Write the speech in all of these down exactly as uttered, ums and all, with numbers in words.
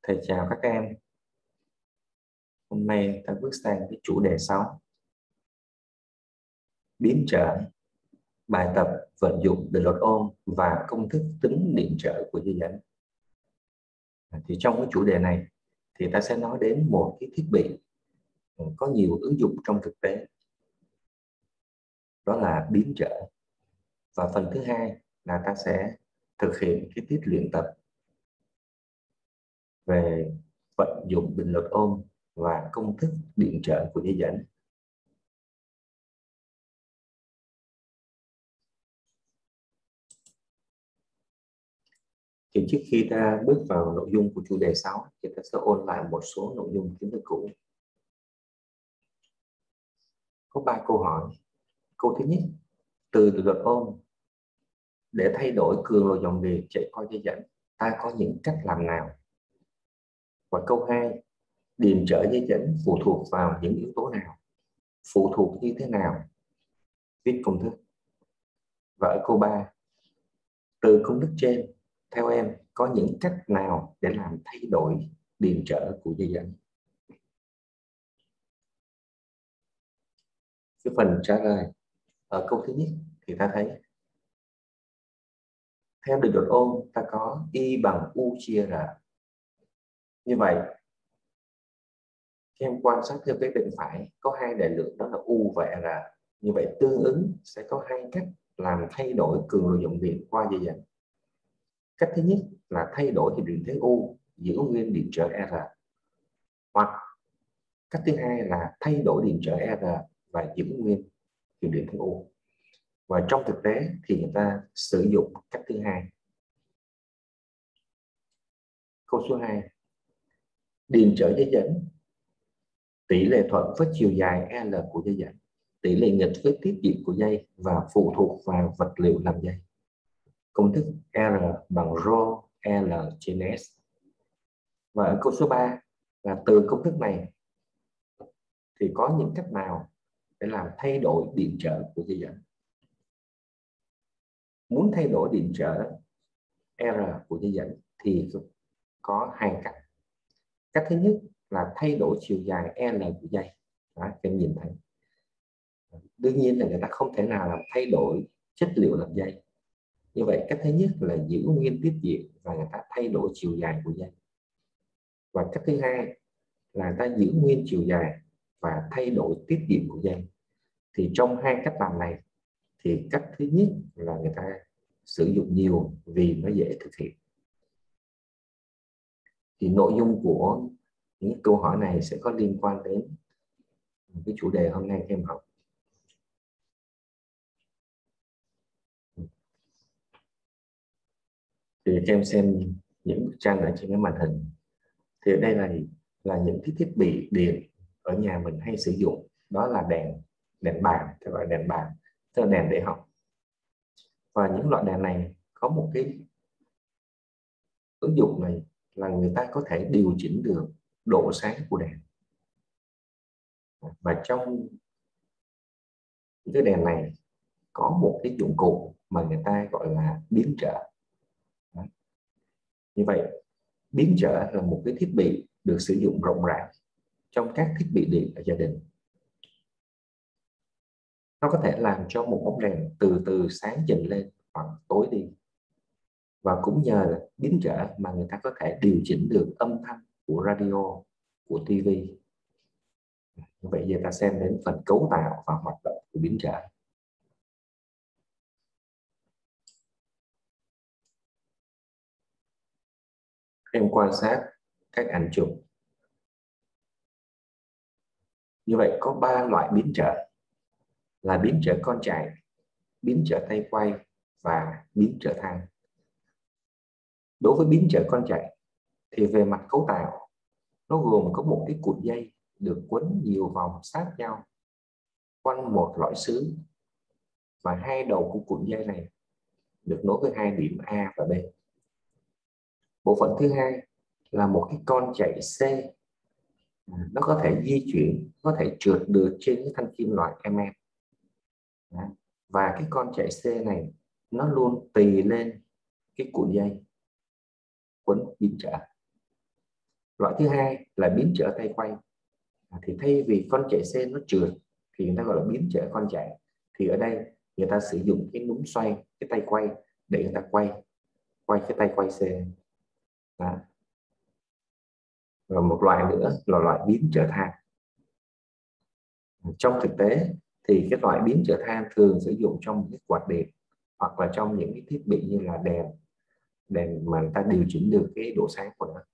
Thầy chào các em. Hôm nay ta bước sang cái chủ đề sáu, biến trở, bài tập vận dụng định luật Ohm và công thức tính điện trở của dây dẫn. Thì trong cái chủ đề này thì ta sẽ nói đến một cái thiết bị có nhiều ứng dụng trong thực tế, đó là biến trở. Và phần thứ hai là ta sẽ thực hiện cái tiết luyện tập về vận dụng định luật Ohm và công thức điện trở của dây dẫn. Thì trước khi ta bước vào nội dung của chủ đề sáu thì ta sẽ ôn lại một số nội dung kiến thức cũ. Có ba câu hỏi. Câu thứ nhất, từ định luật Ohm để thay đổi cường độ dòng điện chạy qua dây dẫn, ta có những cách làm nào? Và câu hai, điện trở dây dẫn phụ thuộc vào những yếu tố nào? Phụ thuộc như thế nào? Viết công thức. Và ở câu ba, từ công thức trên, theo em có những cách nào để làm thay đổi điện trở của dây dẫn? Cái phần trả lời ở câu thứ nhất thì ta thấy theo định luật Ohm ta có Y bằng U chia R. Như vậy khi em quan sát theo cái bên phải có hai đại lượng, đó là U và R. Như vậy tương ứng sẽ có hai cách làm thay đổi cường độ dòng điện qua dây dẫn. Cách thứ nhất là thay đổi thì điện thế U giữ nguyên điện trở R, hoặc cách thứ hai là thay đổi điện trở R và giữ nguyên hiệu điện thế U. Và trong thực tế thì người ta sử dụng cách thứ hai. Câu số hai, điện trở dây dẫn tỷ lệ thuận với chiều dài L của dây dẫn, tỷ lệ nghịch với tiết diện của dây và phụ thuộc vào vật liệu làm dây. Công thức R bằng rho L trên S. Và ở câu số ba là từ công thức này thì có những cách nào để làm thay đổi điện trở của dây dẫn? Muốn thay đổi điện trở R của dây dẫn thì có hai cách. Cách thứ nhất là thay đổi chiều dài L của dây. Đó, các em nhìn thấy. Đương nhiên là người ta không thể nào làm thay đổi chất liệu làm dây. Như vậy cách thứ nhất là giữ nguyên tiết diện và người ta thay đổi chiều dài của dây. Và cách thứ hai là người ta giữ nguyên chiều dài và thay đổi tiết diện của dây. Thì trong hai cách làm này thì cách thứ nhất là người ta sử dụng nhiều vì nó dễ thực hiện. Thì nội dung của những câu hỏi này sẽ có liên quan đến cái chủ đề hôm nay các em học. Thì các em xem những bức tranh ở trên cái màn hình. Thì ở đây là là những cái thiết bị điện ở nhà mình hay sử dụng, đó là đèn đèn bàn, tức gọi đèn bàn, tức là đèn để học. Và những loại đèn này có một cái ứng dụng này là người ta có thể điều chỉnh được độ sáng của đèn. Và trong cái đèn này có một cái dụng cụ mà người ta gọi là biến trở. Đấy. Như vậy biến trở là một cái thiết bị được sử dụng rộng rãi trong các thiết bị điện ở gia đình. Nó có thể làm cho một bóng đèn từ từ sáng dần lên hoặc tối đi. Và cũng nhờ biến trở mà người ta có thể điều chỉnh được âm thanh của radio, của ti vi. Như vậy giờ ta xem đến phần cấu tạo và hoạt động của biến trở. Em quan sát các ảnh chụp. Như vậy có ba loại biến trở là biến trở con chạy, biến trở tay quay và biến trở thang. Đối với biến trở con chạy thì về mặt cấu tạo nó gồm có một cái cụt dây được quấn nhiều vòng sát nhau quanh một lõi sứ, và hai đầu của cụt dây này được nối với hai điểm A và B. Bộ phận thứ hai là một cái con chạy C, nó có thể di chuyển, có thể trượt được trên cái thanh kim loại M M. Và cái con chạy C này nó luôn tì lên cái cụt dây quấn biến trở. Loại thứ hai là biến trở tay quay. À, thì thay vì con chạy xe nó trượt thì người ta gọi là biến trở con chạy. Thì ở đây người ta sử dụng cái núm xoay, cái tay quay để người ta quay quay cái tay quay xe. Đó. Và một loại nữa là loại biến trở than. Trong thực tế thì cái loại biến trở than thường sử dụng trong những cái quạt điện hoặc là trong những cái thiết bị như là đèn đèn mà người ta điều chỉnh được cái độ sáng của nó.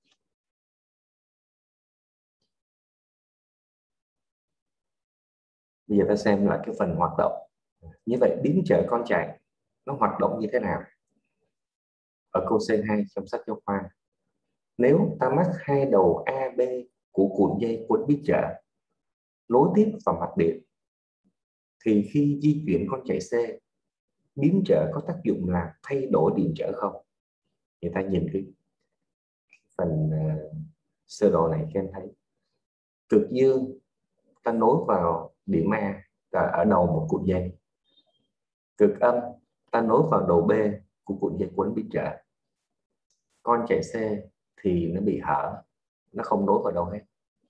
Bây giờ ta xem lại cái phần hoạt động. Như vậy biến trở con chạy nó hoạt động như thế nào? Ở câu C hai trong sách giáo khoa, nếu ta mắc hai đầu A, B của cuộn dây quấn biến trở nối tiếp vào mặt điện thì khi di chuyển con chạy xe, biến trở có tác dụng là thay đổi điện trở không? Người ta nhìn cái phần uh, sơ đồ này các em thấy cực dương ta nối vào điểm A ở đầu một cuộn dây, cực âm ta nối vào đầu B của cuộn dây quấn biến trở. Con chạy xe thì nó bị hở, nó không nối vào đâu hết.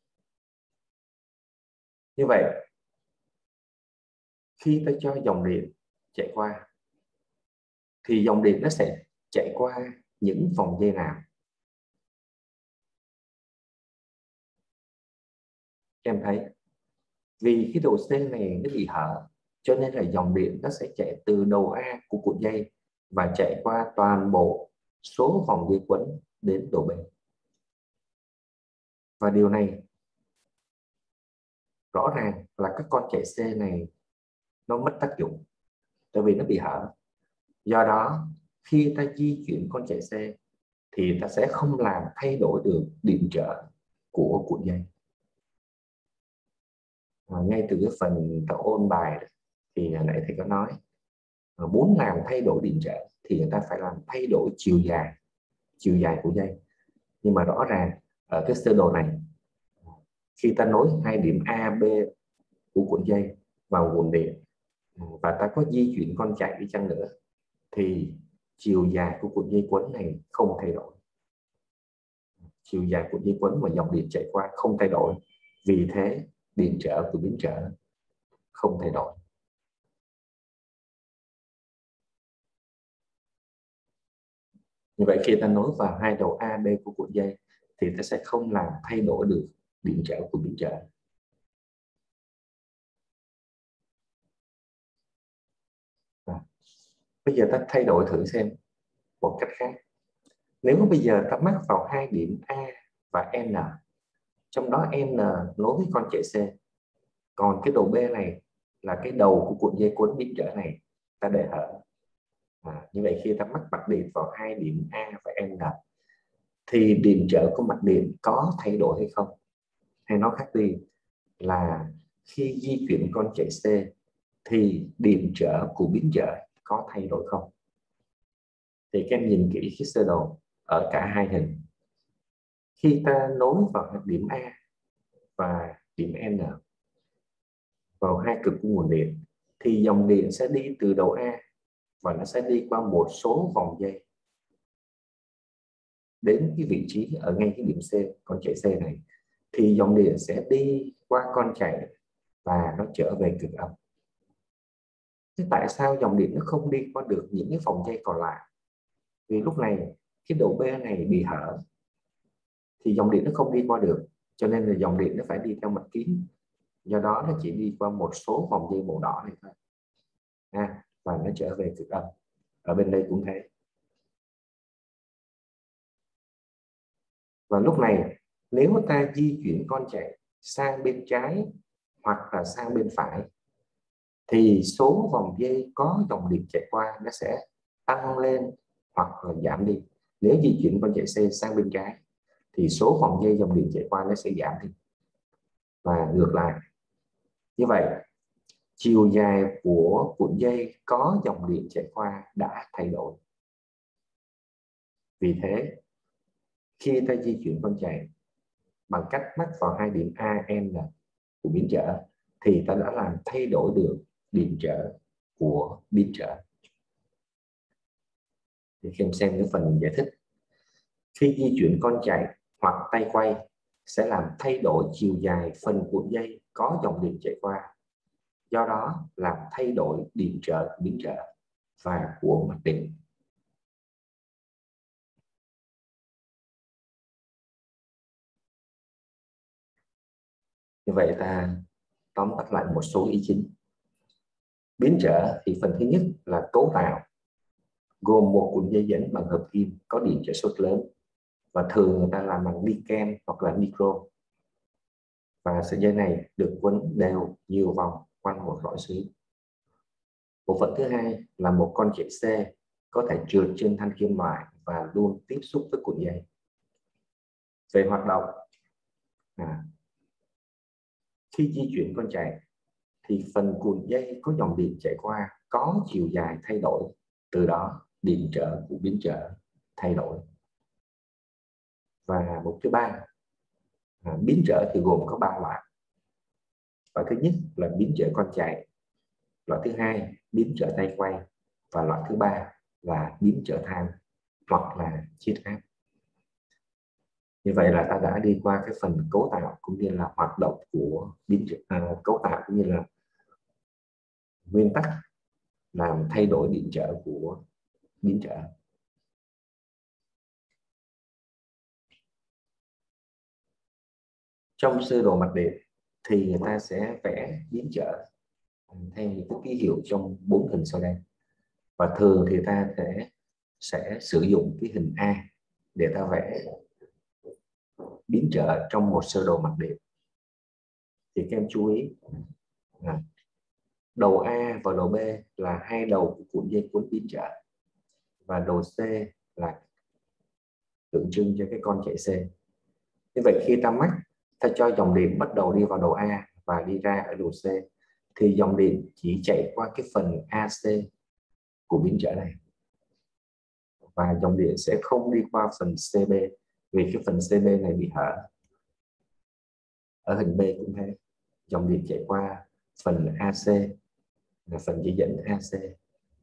Như vậy khi ta cho dòng điện chạy qua thì dòng điện nó sẽ chạy qua những vòng dây nào? Em thấy vì cái đầu C này nó bị hở cho nên là dòng điện nó sẽ chạy từ đầu A của cuộn dây và chạy qua toàn bộ số vòng dây quấn đến đầu B. Và điều này rõ ràng là các con chạy xe này nó mất tác dụng tại vì nó bị hở. Do đó khi ta di chuyển con chạy xe thì ta sẽ không làm thay đổi được điện trở của cuộn dây. À, ngay từ cái phần ta ôn bài thì nãy thầy có nói muốn làm thay đổi điện trở thì người ta phải làm thay đổi chiều dài chiều dài của dây. Nhưng mà rõ ràng ở cái sơ đồ này khi ta nối hai điểm A, B của cuộn dây vào nguồn điện và ta có di chuyển con chạy đi chăng nữa thì chiều dài của cuộn dây quấn này không thay đổi. Chiều dài của dây quấn mà dòng điện chạy qua không thay đổi, vì thế điện trở của biến trở không thay đổi. Như vậy khi ta nối vào hai đầu A, B của cuộn dây thì ta sẽ không làm thay đổi được điện trở của biến trở. À, bây giờ ta thay đổi thử xem một cách khác. Nếu bây giờ ta mắc vào hai điểm A và N, trong đó N nối với con chạy C, còn cái đầu B này là cái đầu của cuộn dây quấn biến trở này ta để hở. À, như vậy khi ta mắc mặt điện vào hai điểm A và N thì điện trở của mặt điện có thay đổi hay không? Hay nói khác đi là khi di chuyển con chạy C thì điện trở của biến trở có thay đổi không? Thì các em nhìn kỹ cái sơ đồ ở cả hai hình. Khi ta nối vào điểm A và điểm N vào hai cực của nguồn điện thì dòng điện sẽ đi từ đầu A và nó sẽ đi qua một số vòng dây đến cái vị trí ở ngay cái điểm C, con chạy C này, thì dòng điện sẽ đi qua con chạy và nó trở về cực âm. Thế tại sao dòng điện nó không đi qua được những cái vòng dây còn lại? Vì lúc này cái đầu B này bị hở thì dòng điện nó không đi qua được, cho nên là dòng điện nó phải đi theo mặt kính, do đó nó chỉ đi qua một số vòng dây màu đỏ này thôi à, và nó trở về cực âm. Ở bên đây cũng thế. Và lúc này nếu ta di chuyển con chạy sang bên trái hoặc là sang bên phải thì số vòng dây có dòng điện chạy qua nó sẽ tăng lên hoặc là giảm đi. Nếu di chuyển con chạy xe sang bên trái thì số vòng dây dòng điện chạy qua nó sẽ giảm đi và ngược lại. Như vậy chiều dài của cuộn dây có dòng điện chạy qua đã thay đổi. Vì thế khi ta di chuyển con chạy bằng cách mắc vào hai điểm A, N của biến trở thì ta đã làm thay đổi được điện trở của biến trở. Thì khi em xem cái phần giải thích, khi di chuyển con chạy hoặc tay quay sẽ làm thay đổi chiều dài phần cuộn dây có dòng điện chạy qua, do đó làm thay đổi điện trở, biến trở và của mạch điện. Như vậy ta tóm tắt lại một số ý chính. Biến trở thì phần thứ nhất là cấu tạo, gồm một cuộn dây dẫn bằng hợp kim có điện trở suất lớn, và thường người ta làm bằng niken hoặc là nicro, và sợi dây này được quấn đều nhiều vòng quanh một lõi xứ. Bộ phận thứ hai là một con chạy xe có thể trượt trên thanh kim loại và luôn tiếp xúc với cuộn dây. Về hoạt động, à, khi di chuyển con chạy thì phần cuộn dây có dòng điện chạy qua có chiều dài thay đổi, từ đó điện trở của biến trở thay đổi. Và mục thứ ba, à, biến trở thì gồm có ba loại. Loại thứ nhất là biến trở con chạy, loại thứ hai biến trở tay quay, và loại thứ ba là biến trở than hoặc là chiết áp. Như vậy là ta đã đi qua cái phần cấu tạo cũng như là hoạt động của biến trở, à, cấu tạo cũng như là nguyên tắc làm thay đổi điện trở của biến trở. Trong sơ đồ mạch điện thì người ta sẽ vẽ biến trở theo những cái ký hiệu trong bốn hình sau đây, và thường thì ta sẽ sẽ sử dụng cái hình A để ta vẽ biến trở trong một sơ đồ mạch điện. Thì các em chú ý, à, đầu A và đầu B là hai đầu của cuộn dây cuốn biến trở, và đầu C là tượng trưng cho cái con chạy xe. Như vậy khi ta mắc, ta cho dòng điện bắt đầu đi vào đầu A và đi ra ở đầu C, thì dòng điện chỉ chạy qua cái phần a xê của biến trở này, và dòng điện sẽ không đi qua phần xê bê, vì cái phần xê bê này bị hở. Ở hình B cũng thế, dòng điện chạy qua phần a xê là phần dây dẫn a xê.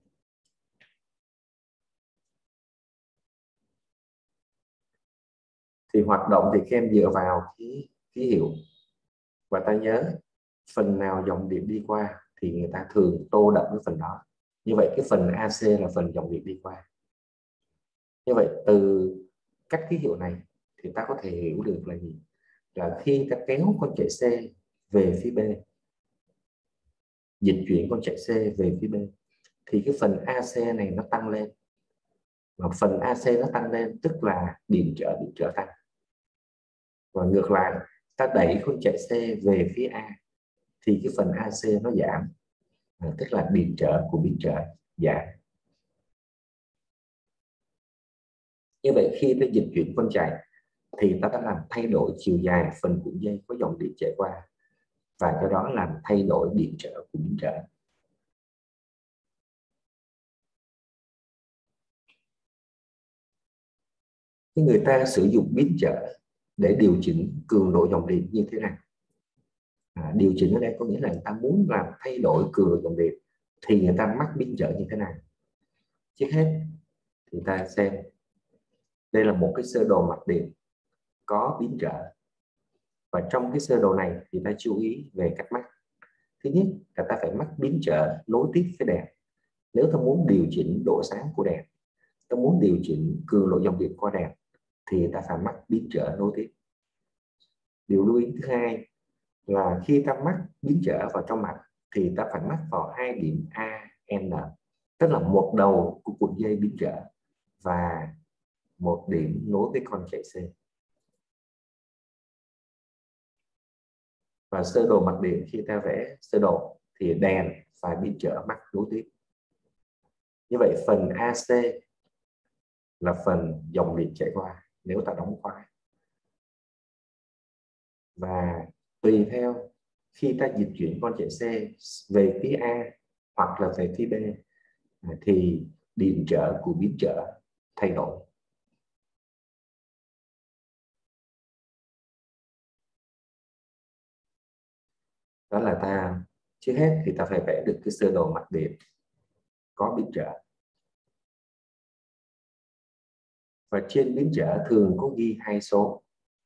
Thì hoạt động thì các em dựa vào cái ký hiệu, và ta nhớ phần nào dòng điện đi qua thì người ta thường tô đậm với phần đó. Như vậy cái phần a xê là phần dòng điện đi qua. Như vậy từ các ký hiệu này thì ta có thể hiểu được là gì? Là khi ta kéo con chạy xe về phía B, dịch chuyển con chạy xe về phía B, thì cái phần a xê này nó tăng lên, và phần a xê nó tăng lên tức là điện trở điện trở tăng. Và ngược lại, ta đẩy con chạy xe về phía A thì cái phần a xê nó giảm, à, tức là điện trở của biến trở giảm. Như vậy khi ta dịch chuyển con chạy thì ta đã làm thay đổi chiều dài phần cuộn dây có dòng điện chạy qua, và do đó làm thay đổi điện trở của biến trở. Khi người ta sử dụng biến trở để điều chỉnh cường độ dòng điện như thế nào? À, điều chỉnh ở đây có nghĩa là người ta muốn làm thay đổi cường độ dòng điện thì người ta mắc biến trở như thế nào? Trước hết thì ta xem đây là một cái sơ đồ mạch điện có biến trở, và trong cái sơ đồ này thì ta chú ý về cách mắc. Thứ nhất là ta phải mắc biến trở nối tiếp với đèn. Nếu ta muốn điều chỉnh độ sáng của đèn, ta muốn điều chỉnh cường độ dòng điện qua đèn, thì ta phải mắc biến trở nối tiếp. Điều lưu ý thứ hai là khi ta mắc biến trở vào trong mạch thì ta phải mắc vào hai điểm A, N, tức là một đầu của cuộn dây biến trở và một điểm nối với con chạy C. Và sơ đồ mạch điện khi ta vẽ sơ đồ thì đèn phải biến trở mắc nối tiếp. Như vậy phần a xê là phần dòng điện chạy qua nếu ta đóng khóa. Và tùy theo khi ta dịch chuyển con chạy xe về phía A hoặc là về phía B thì điện trở của biến trở thay đổi. Đó là ta trước hết thì ta phải vẽ được cái sơ đồ mạch điện có biến trở. Và trên biến trở thường có ghi hai số.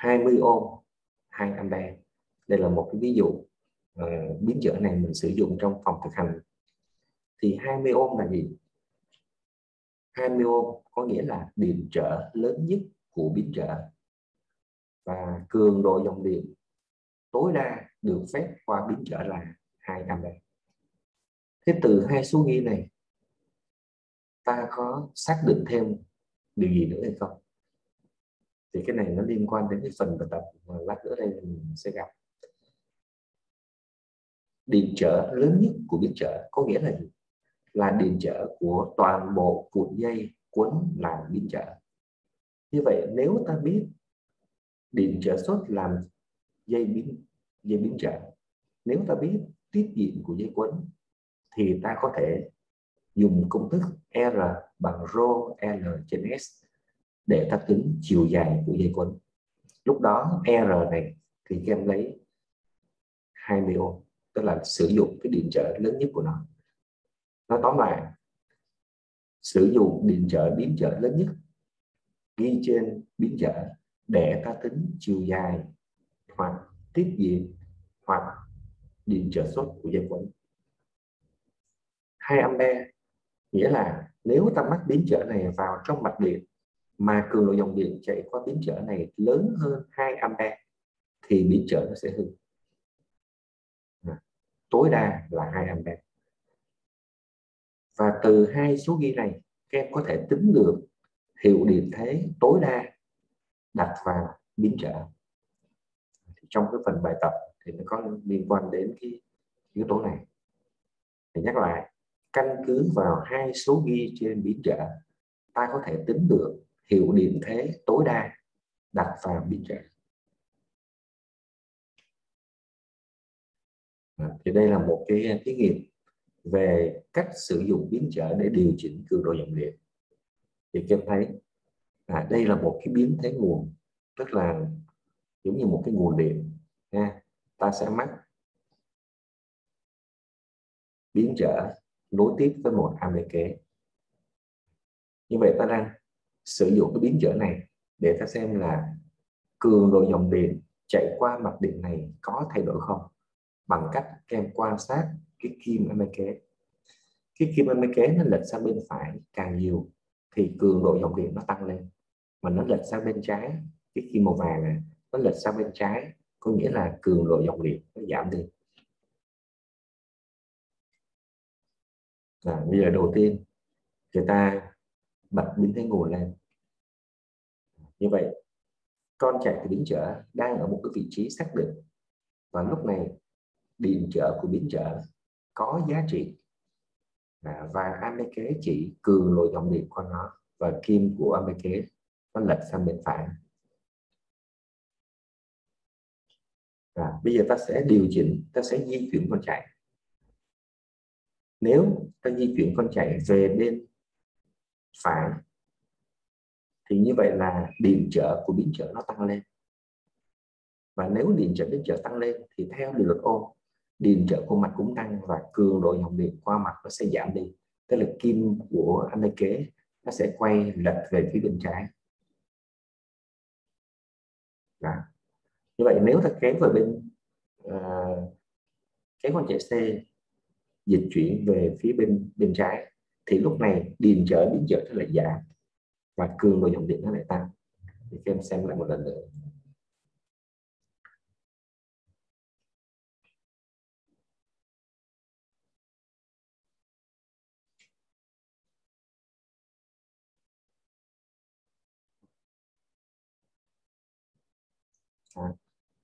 hai mươi ohm, hai ampere. Đây là một cái ví dụ uh, biến trở này mình sử dụng trong phòng thực hành. Thì hai mươi ohm là gì? hai mươi ohm có nghĩa là điện trở lớn nhất của biến trở, và cường độ dòng điện tối đa được phép qua biến trở là hai ampere. Thế từ hai số ghi này ta có xác định thêm điều gì nữa hay không? Thì cái này nó liên quan đến cái phần bài tập mà lát nữa đây mình sẽ gặp. Điện trở lớn nhất của biến trở có nghĩa là gì? Là điện trở của toàn bộ cuộn dây quấn làm biến trở. Như vậy nếu ta biết điện trở xuất làm dây biến dây biến trở, nếu ta biết tiết diện của dây quấn, thì ta có thể dùng công thức R bằng rho L trên S để ta tính chiều dài của dây quấn. Lúc đó R này thì các em lấy hai mươi ohm, tức là sử dụng cái điện trở lớn nhất của nó. Nói tóm lại, sử dụng điện trở biến trở lớn nhất ghi trên biến trở để ta tính chiều dài hoặc tiết diện hoặc điện trở xuất của dây quấn. hai ampere nghĩa là nếu ta mắc biến trở này vào trong mạch điện mà cường độ dòng điện chạy qua biến trở này lớn hơn hai ampere thì biến trở nó sẽ hư. À, tối đa là hai ampere. Và từ hai số ghi này các em có thể tính được hiệu điện thế tối đa đặt vào biến trở. Trong cái phần bài tập thì nó có liên quan đến cái yếu tố này. Thì nhắc lại, căn cứ vào hai số ghi trên biến trở, ta có thể tính được hiệu điện thế tối đa đặt vào biến trở. À, thì đây là một cái thí nghiệm về cách sử dụng biến trở để điều chỉnh cường độ dòng điện. Thì các em thấy à, đây là một cái biến thế nguồn, tức là giống như một cái nguồn điện nha. Ta sẽ mắc biến trở nối tiếp với một ampe kế. Như vậy ta đang sử dụng cái biến trở này để ta xem là cường độ dòng điện chạy qua mặt điện này có thay đổi không, bằng cách các em quan sát cái kim ampe kế. Cái kim ampe kế nó lệch sang bên phải càng nhiều thì cường độ dòng điện nó tăng lên, mà nó lệch sang bên trái, cái kim màu vàng này nó lệch sang bên trái có nghĩa là cường độ dòng điện nó giảm đi. À, bây giờ đầu tiên người ta bật biến thế nguồn lên. Như vậy con chạy của biến trở đang ở một cái vị trí xác định, và lúc này điện trở của biến trở có giá trị à, và ampe kế chỉ cường độ dòng điện qua nó, và kim của ampe kế nó lệch sang bên phải. À, bây giờ ta sẽ điều chỉnh, ta sẽ di chuyển con chạy. Nếu ta di chuyển con chạy về bên phải thì như vậy là điện trở của biến trở nó tăng lên. Và nếu điện trở biến trở tăng lên thì theo định luật Ohm, điện trở của mạch cũng tăng và cường độ dòng điện qua mạch nó sẽ giảm đi. Tức là kim của ampe kế nó sẽ quay lệch về phía bên trái. Đó. Như vậy nếu ta kéo về bên uh, kéo con chạy C dịch chuyển về phía bên bên trái thì lúc này điện trở biến trở nó lại giảm và cường độ dòng điện nó lại tăng. Thì các em xem lại một lần nữa. À.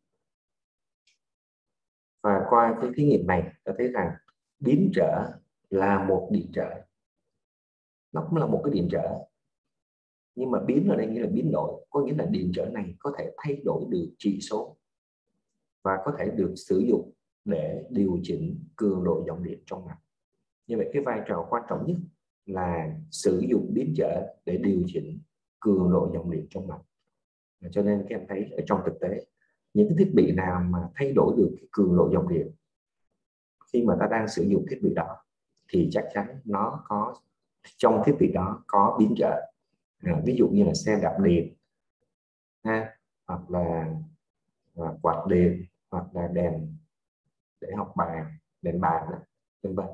Và qua cái thí nghiệm này ta thấy rằng biến trở là một điện trở, nó cũng là một cái điện trở, nhưng mà biến ở đây nghĩa là biến đổi, có nghĩa là điện trở này có thể thay đổi được trị số và có thể được sử dụng để điều chỉnh cường độ dòng điện trong mạch. Như vậy cái vai trò quan trọng nhất là sử dụng biến trở để điều chỉnh cường độ dòng điện trong mạch. Cho nên các em thấy ở trong thực tế, những cái thiết bị nào mà thay đổi được cái cường độ dòng điện khi mà ta đang sử dụng thiết bị đó thì chắc chắn nó có trong thiết bị đó có biến trở. À, ví dụ như là xe đạp điện ha, hoặc là à, quạt điện, hoặc là đèn để học bài, đèn bàn, vân vân.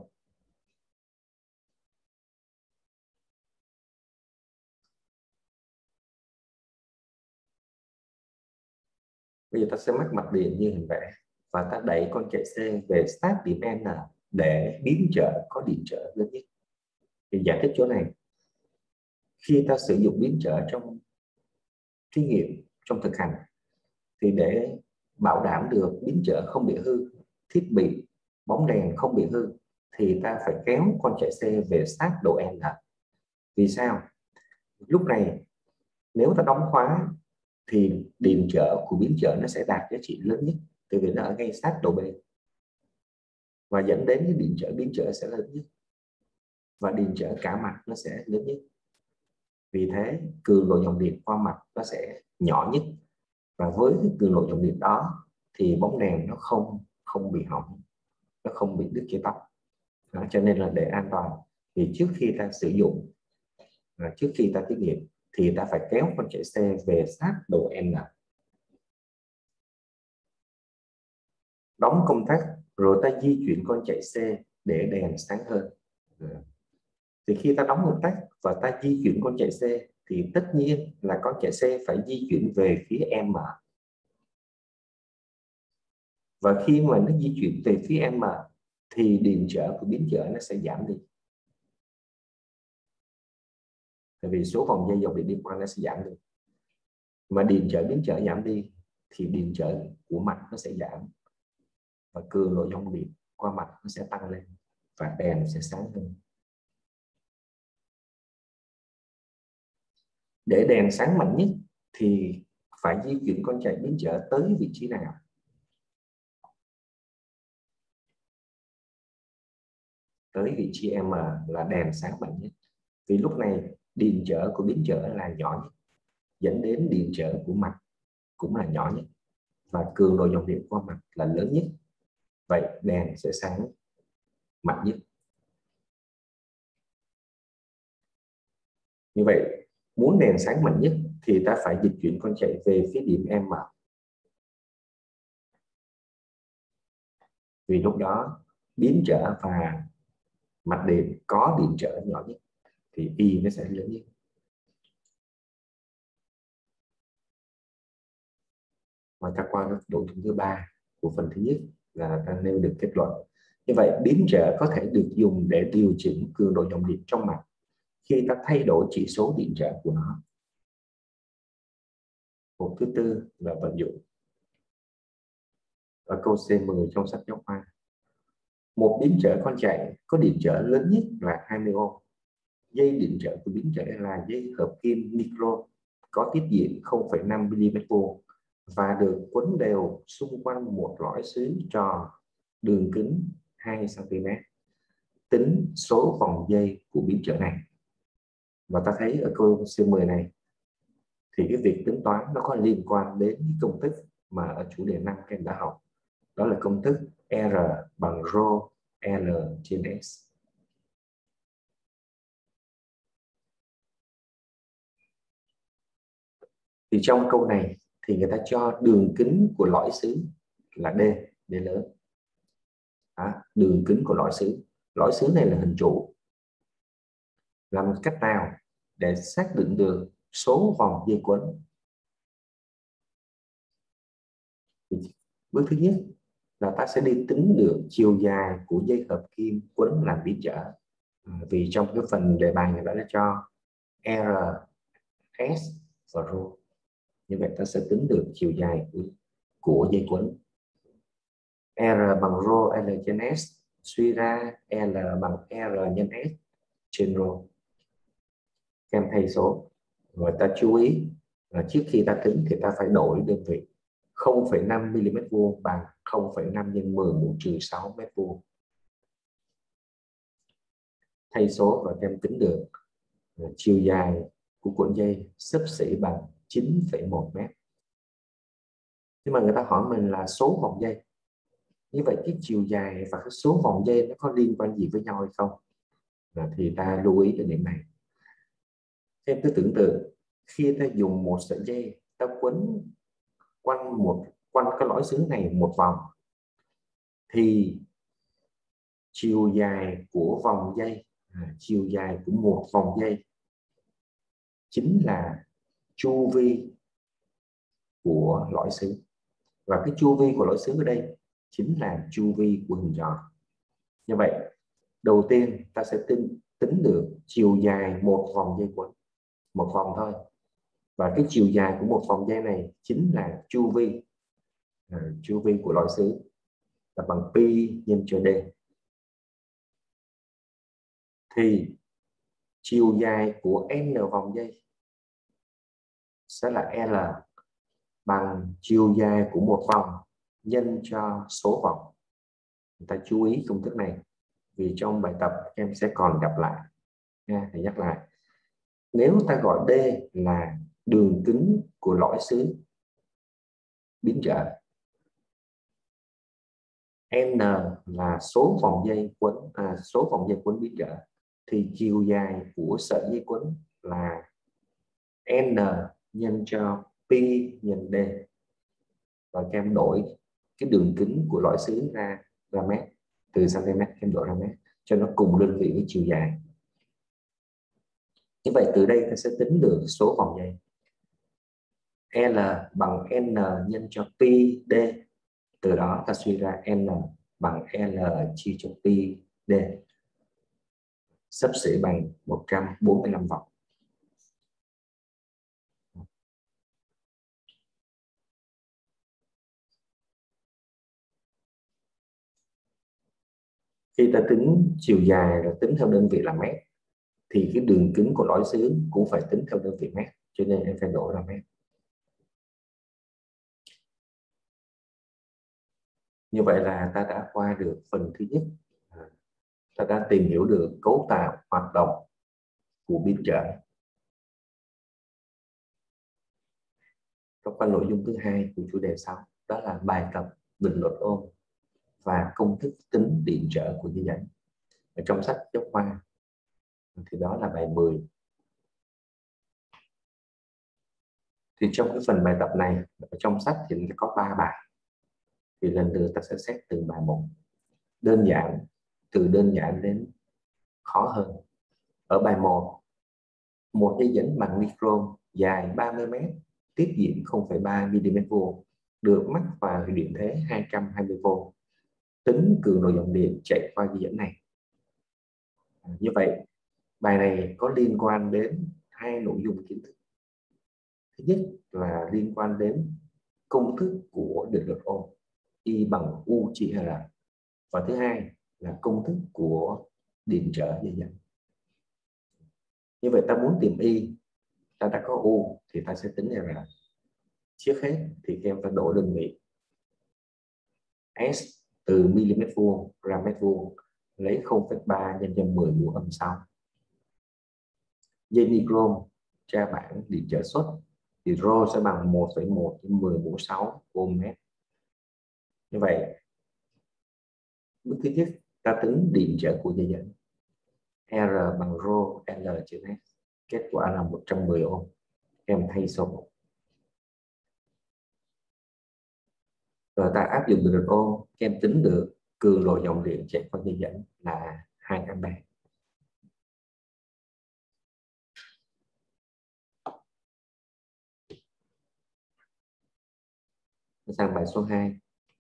Bây giờ ta sẽ mắc mạch điện như hình vẽ và ta đẩy con chạy C về sát điểm N để biến trở có điện trở lớn nhất. Thì giải thích chỗ này, khi ta sử dụng biến trở trong thí nghiệm, trong thực hành, thì để bảo đảm được biến trở không bị hư, thiết bị bóng đèn không bị hư, thì ta phải kéo con chạy C về sát độ N. Vì sao? Lúc này nếu ta đóng khóa thì điện trở của biến trở nó sẽ đạt giá trị lớn nhất, tại vì nó ở ngay sát độ B, và dẫn đến cái điện trở biến trở sẽ lớn nhất, và điện trở cả mặt nó sẽ lớn nhất. Vì thế cường độ dòng điện qua mặt nó sẽ nhỏ nhất, và với cái cường độ dòng điện đó thì bóng đèn nó không không bị hỏng, nó không bị đứt dây tóc. Đó, cho nên là để an toàn thì trước khi ta sử dụng, à, trước khi ta thí nghiệm thì ta phải kéo con chạy C về sát độ N, đóng công tắc, rồi ta di chuyển con chạy C để đèn sáng hơn. Thì khi ta đóng công tắc và ta di chuyển con chạy C thì tất nhiên là con chạy C phải di chuyển về phía M. Và khi mà nó di chuyển về phía M thì điện trở của biến trở nó sẽ giảm đi. Tại vì số vòng dây dòng điện đi qua nó sẽ giảm đi. Mà điện trở biến trở giảm đi thì điện trở của mặt nó sẽ giảm. Và cường độ dòng điện qua mặt nó sẽ tăng lên và đèn sẽ sáng hơn. Để đèn sáng mạnh nhất thì phải di chuyển con chạy biến trở tới vị trí nào? Tới vị trí M là đèn sáng mạnh nhất. Vì lúc này điện trở của biến trở là nhỏ nhất, dẫn đến điện trở của mặt cũng là nhỏ nhất, và cường độ dòng điện qua mặt là lớn nhất. Vậy đèn sẽ sáng mạnh nhất. Như vậy muốn đèn sáng mạnh nhất thì ta phải dịch chuyển con chạy về phía điểm M. Vì lúc đó biến trở và mặt điện có điện trở nhỏ nhất thì Y nó sẽ lớn nhất. Và ta qua độ thứ ba của phần thứ nhất là ta nêu được kết luận. Như vậy biến trở có thể được dùng để điều chỉnh cường độ dòng điện trong mặt khi ta thay đổi chỉ số điện trở của nó. Một thứ tư là vận dụng. Ở câu C mười trong sách giáo khoa, một biến trở con chạy có điện trở lớn nhất là hai mươi ohm. Dây điện trở của biến trở là dây hợp kim micro có tiết diện không phẩy năm mi-li-mét vuông và được quấn đều xung quanh một lõi sứ tròn đường kính hai xăng-ti-mét. Tính số vòng dây của biến trở này. Và ta thấy ở câu C mười này thì cái việc tính toán nó có liên quan đến cái công thức mà ở chủ đề năm các em đã học. Đó là công thức R bằng rho L trên S. Thì trong câu này thì người ta cho đường kính của lõi sứ là D, D lớn. À, đường kính của lõi sứ. Lõi sứ này là hình trụ. Làm cách nào để xác định được số vòng dây quấn? Bước thứ nhất là ta sẽ đi tính được chiều dài của dây hợp kim quấn làm biến trở. À, vì trong cái phần đề bài người ta đã cho R, S và rho. Như vậy ta sẽ tính được chiều dài của, của dây quấn. R bằng rho L trên S, suy ra L bằng R nhân S trên rho. Em thay số. Rồi ta chú ý là trước khi ta tính thì ta phải đổi đơn vị. không phẩy năm mi-li-mét vuông bằng không phẩy năm nhân mười mũ trừ sáu mét vuông. Thay số và em tính được chiều dài của cuộn dây xấp xỉ bằng chín phẩy một mét. Nhưng mà người ta hỏi mình là số vòng dây. Như vậy cái chiều dài và cái số vòng dây nó có liên quan gì với nhau hay không? À, thì ta lưu ý đến điểm này. Em cứ tưởng tượng khi ta dùng một sợi dây ta quấn quanh một quanh cái lõi xứ này một vòng thì chiều dài của vòng dây, à, chiều dài của một vòng dây chính là chu vi của lõi xứ. Và cái chu vi của lõi xứ ở đây chính là chu vi của hình tròn. Như vậy, đầu tiên ta sẽ tính, tính được chiều dài một vòng dây quấn, một vòng thôi. Và cái chiều dài của một vòng dây này chính là chu vi, à, chu vi của lõi xứ là bằng pi nhân cho d. Thì chiều dài của n vòng dây sẽ là L bằng chiều dài của một vòng nhân cho số vòng. Người ta chú ý công thức này vì trong bài tập em sẽ còn gặp lại nha. Thầy nhắc lại, nếu ta gọi D là đường kính của lõi xứ biến trở, N là số vòng dây quấn, à, số vòng dây quấn biến trở, thì chiều dài của sợi dây quấn là N nhân cho pi nhân D. Và các em đổi cái đường kính của lõi xứ ra ra mét, từ cm em đổi ra mét cho nó cùng đơn vị với chiều dài. Như vậy từ đây ta sẽ tính được số vòng dây L bằng N nhân cho pi D. Từ đó ta suy ra N bằng L chia cho pi D, xấp xỉ bằng một trăm bốn mươi lăm vòng. Khi ta tính chiều dài rồi tính theo đơn vị là mét, thì cái đường kính của lõi xứ cũng phải tính theo đơn vị mét, cho nên em phải đổi ra mét. Như vậy là ta đã qua được phần thứ nhất, ta đã tìm hiểu được cấu tạo hoạt động của biến trở. Và qua nội dung thứ hai của chủ đề sau, đó là bài tập định luật ôm và công thức tính điện trở của dây dẫn. Ở trong sách giáo khoa thì đó là bài mười. Thì trong cái phần bài tập này, ở trong sách thì có ba bài. Thì lần lượt ta sẽ xét từng bài một. Đơn giản, từ đơn giản đến khó hơn. Ở bài một, một dây dẫn bằng nicron dài ba mươi mét, tiết diện không phẩy ba mi li mét vuông, được mắc vào điện thế hai trăm hai mươi vôn. Tính cường độ dòng điện chạy qua dây dẫn này. À, như vậy, bài này có liên quan đến hai nội dung kiến thức. Thứ nhất là liên quan đến công thức của định luật ôm, I bằng U chia R. Và thứ hai là công thức của điện trở dây dẫn. Như vậy ta muốn tìm Y, ta đã có U thì ta sẽ tính R. Trước hết thì các em phải đổi đơn vị S từ mm vuông ra mét vuông, lấy không phẩy ba nhân cho mười mũ âm sáu. Dây nicron tra bảng điện trở xuất thì rho sẽ bằng một phẩy một nhân mười mũ sáu ohm mét. Như vậy bước thứ nhất ta tính điện trở của dây dẫn, R bằng rho L trên S, kết quả là một trăm mười ohm. Em thay số rồi ta áp dụng định luật ôm, em tính được cường độ dòng điện chạy qua dây dẫn là hai ampe. Sang bài số hai.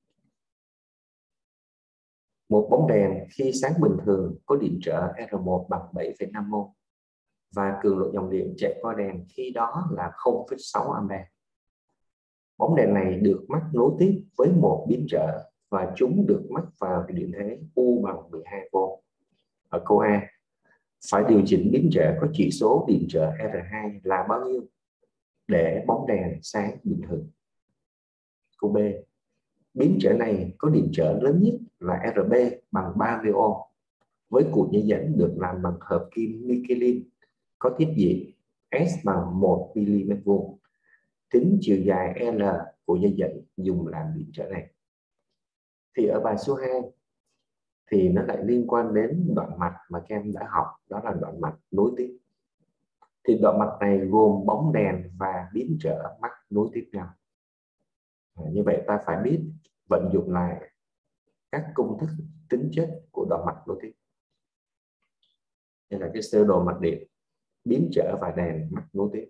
Một bóng đèn khi sáng bình thường có điện trở R một bằng bảy phẩy năm ohm và cường độ dòng điện chạy qua đèn khi đó là không phẩy sáu ampe. Bóng đèn này được mắc nối tiếp với một biến trở và chúng được mắc vào điện thế U bằng mười hai vôn. Ở câu A, phải điều chỉnh biến trở có chỉ số điện trở R hai là bao nhiêu để bóng đèn sáng bình thường. Câu B, biến trở này có điện trở lớn nhất là R B bằng ba mươi ohm với cuộn dây dẫn được làm bằng hợp kim nickelin có thiết diện S bằng một mi li mét vuông. Tính chiều dài L của dây dẫn dùng làm điện trở này. Thì ở bài số hai thì nó lại liên quan đến đoạn mạch mà các em đã học, đó là đoạn mạch nối tiếp. Thì đoạn mạch này gồm bóng đèn và biến trở mắc nối tiếp nhau. À, như vậy ta phải biết vận dụng lại các công thức tính chất của đoạn mạch nối tiếp. Đây là cái sơ đồ mạch điện biến trở và đèn mạch nối tiếp.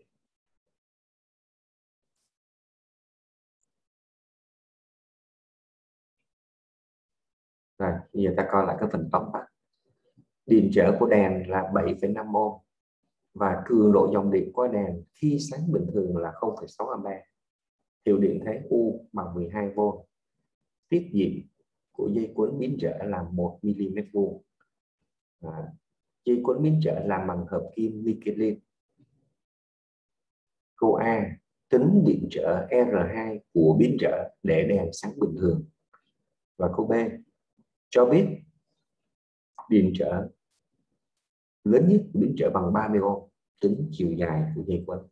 Rồi, bây giờ ta coi lại cái phần tóm tắt. Điện trở của đèn là bảy phẩy năm ohm và cường độ dòng điện qua đèn khi sáng bình thường là không phẩy sáu ampe. Hiệu điện thế U bằng mười hai vôn. Tiết diện của dây cuốn biến trở là một mi-li-mét vuông. À, dây cuốn biến trở làm bằng hợp kim Michelin. Câu A, tính điện trở R hai của biến trở để đèn sáng bình thường. Và câu B, cho biết điện trở lớn nhất của biến trở bằng ba mươi ohm, tính chiều dài của dây cuốn.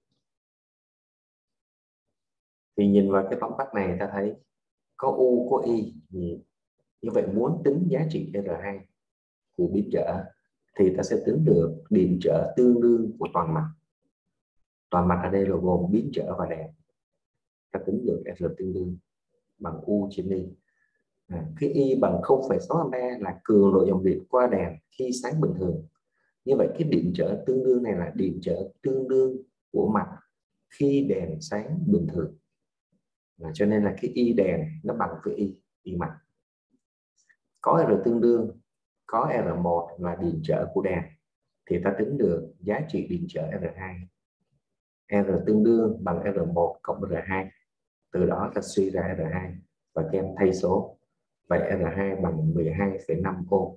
Thì nhìn vào cái tóm tắt này ta thấy có U có Y, như vậy muốn tính giá trị R hai của biến trở thì ta sẽ tính được điện trở tương đương của toàn mặt. Toàn mặt ở đây là gồm biến trở và đèn. Ta tính được R tương đương bằng U trên Y. À, cái Y bằng không phẩy sáu ampe là cường độ dòng điện qua đèn khi sáng bình thường. Như vậy cái điện trở tương đương này là điện trở tương đương của mặt khi đèn sáng bình thường. À, cho nên là cái Y đèn nó bằng với Y, Y mặt. Có R tương đương, có R một là điện trở của đèn thì ta tính được giá trị điện trở R hai. R tương đương bằng R một cộng R hai. Từ đó ta suy ra R hai và các em thay số. Vậy R hai bằng mười hai phẩy năm ohm.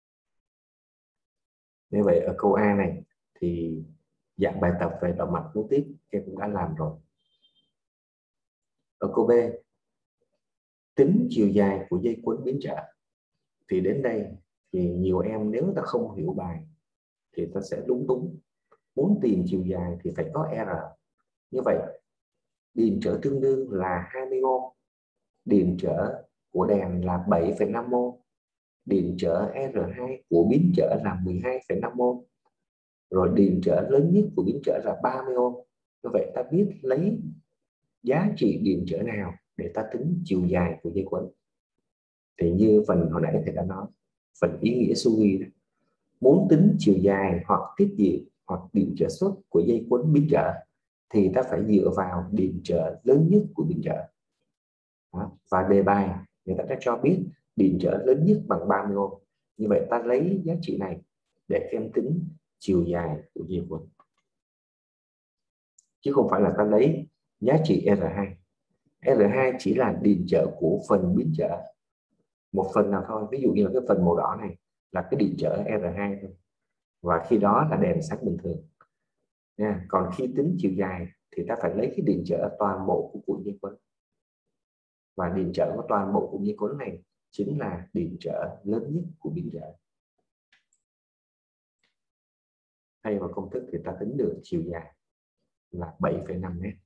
Như vậy ở câu A này thì dạng bài tập về động mạch nối tiếp em cũng đã làm rồi. Ở câu B, tính chiều dài của dây cuốn biến trở. Thì đến đây thì nhiều em nếu ta không hiểu bài thì ta sẽ lúng túng. Muốn tìm chiều dài thì phải có R. Như vậy điện trở tương đương là hai mươi ohm. Điện trở của đèn là bảy phẩy năm ohm. Điện trở R hai của biến trở là mười hai phẩy năm ohm. Rồi điện trở lớn nhất của biến trở là ba mươi ohm. Như vậy ta biết lấy giá trị điện trở nào để ta tính chiều dài của dây cuốn. Thì như phần hồi nãy thầy đã nói, phần ý nghĩa su ghi đó. Muốn tính chiều dài hoặc tiết diện hoặc điện trở xuất của dây cuốn biến trở thì ta phải dựa vào điện trở lớn nhất của biến trở. Đó. Và đề bài người ta đã cho biết điện trở lớn nhất bằng ba mươi ohm. Như vậy ta lấy giá trị này để em tính chiều dài của dây cuốn, chứ không phải là ta lấy giá trị R hai. R hai chỉ là điện trở của phần biến trở một phần nào thôi. Ví dụ như là cái phần màu đỏ này là cái điện trở R hai thôi, và khi đó là đèn sáng bình thường nha. Còn khi tính chiều dài thì ta phải lấy cái điện trở toàn bộ của cuộn dây cuốn, và điện trở của toàn bộ cuộn dây cuốn này chính là điện trở lớn nhất của biến trở. Thay vào công thức thì ta tính được chiều dài là bảy phẩy năm mét.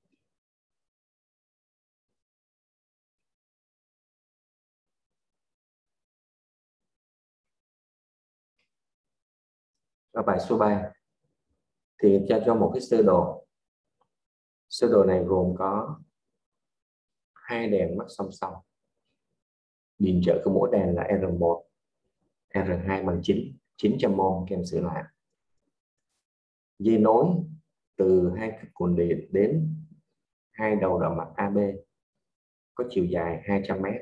Ở bài số ba thì cho cho một cái sơ đồ. Sơ đồ này gồm có hai đèn mắc song song. Điện trở của mỗi đèn là R một, R hai bằng chín, chín trăm ohm kèm sửa lại. Dây nối từ hai cực nguồn điện đến hai đầu đoạn mạch a bê có chiều dài hai trăm mét.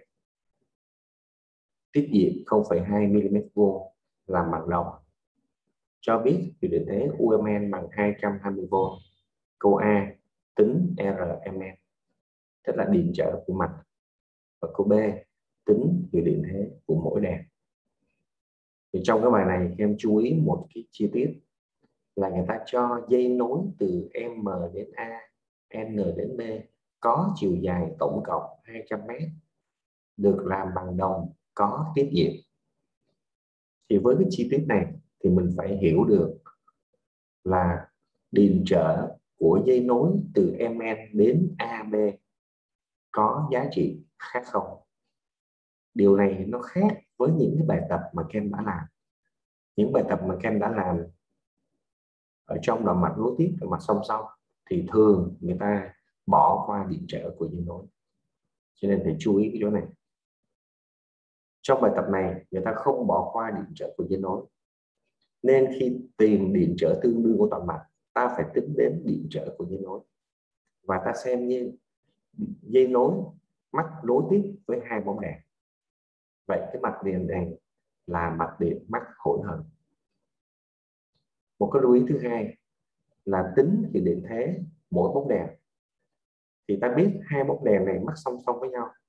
Tiết diện không phẩy hai mi-li-mét vuông làm bằng đồng. Cho biết hiệu điện thế u em en bằng hai trăm hai mươi vôn. Câu A, tính R em en, tức là điện trở của mạch. Và câu B, tính hiệu điện thế của mỗi đèn. Thì trong cái bài này em chú ý một cái chi tiết là người ta cho dây nối từ M đến A, N đến B có chiều dài tổng cộng hai trăm mét, được làm bằng đồng, có tiết diện. Thì với cái chi tiết này thì mình phải hiểu được là điện trở của dây nối từ M N đến A B có giá trị khác không. Điều này nó khác với những cái bài tập mà Ken đã làm. Những bài tập mà Ken đã làm ở trong đoạn mạch nối tiếp, đoạn mạch song song thì thường người ta bỏ qua điện trở của dây nối. cho nên phải chú ý cái chỗ này. Trong bài tập này người ta không bỏ qua điện trở của dây nối, nên khi tìm điện trở tương đương của toàn mặt, ta phải tính đến điện trở của dây nối và ta xem như dây nối mắc nối tiếp với hai bóng đèn. Vậy cái mặt điện này là mặt điện mắc hỗn hợp. Một cái lưu ý thứ hai là tính hiệu điện thế mỗi bóng đèn, thì ta biết hai bóng đèn này mắc song song với nhau,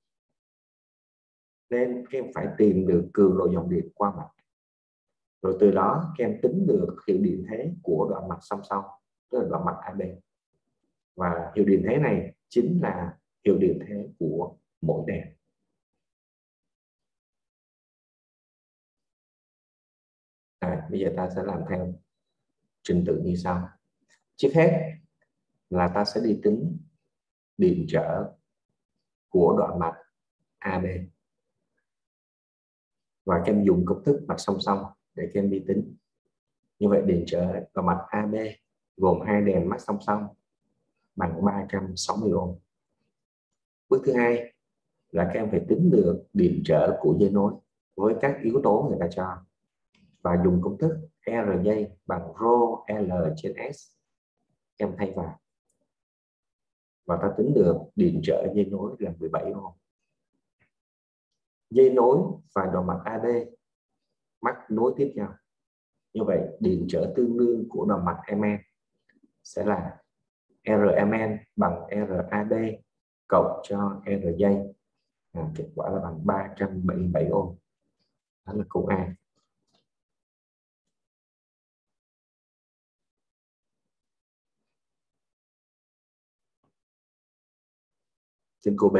nên các em phải tìm được cường độ dòng điện qua mặt, rồi từ đó các em tính được hiệu điện thế của đoạn mặt song song, tức là đoạn mặt a bê, và hiệu điện thế này chính là hiệu điện thế của mỗi đèn. À, bây giờ ta sẽ làm theo trình tự như sau. Trước hết là ta sẽ đi tính điện trở của đoạn mặt a bê, và các em dùng công thức mặt song song để các em đi tính. Như vậy điện trở đoạn mặt a bê gồm hai đèn mắc song song bằng ba trăm sáu mươi ohm. Bước thứ hai là các em phải tính được điện trở của dây nối với các yếu tố người ta cho, và dùng công thức R dây bằng rho L trên S em thay vào, và ta tính được điện trở dây nối là mười bảy ohm. Dây nối và đoạn mặt a bê mắc nối tiếp nhau, như vậy điện trở tương đương của đoạn mặt em en sẽ là R em en bằng R a bê cộng cho R dây. À, kết quả là bằng ba trăm bảy mươi bảy ohm. Đó là câu A. Trên câu B,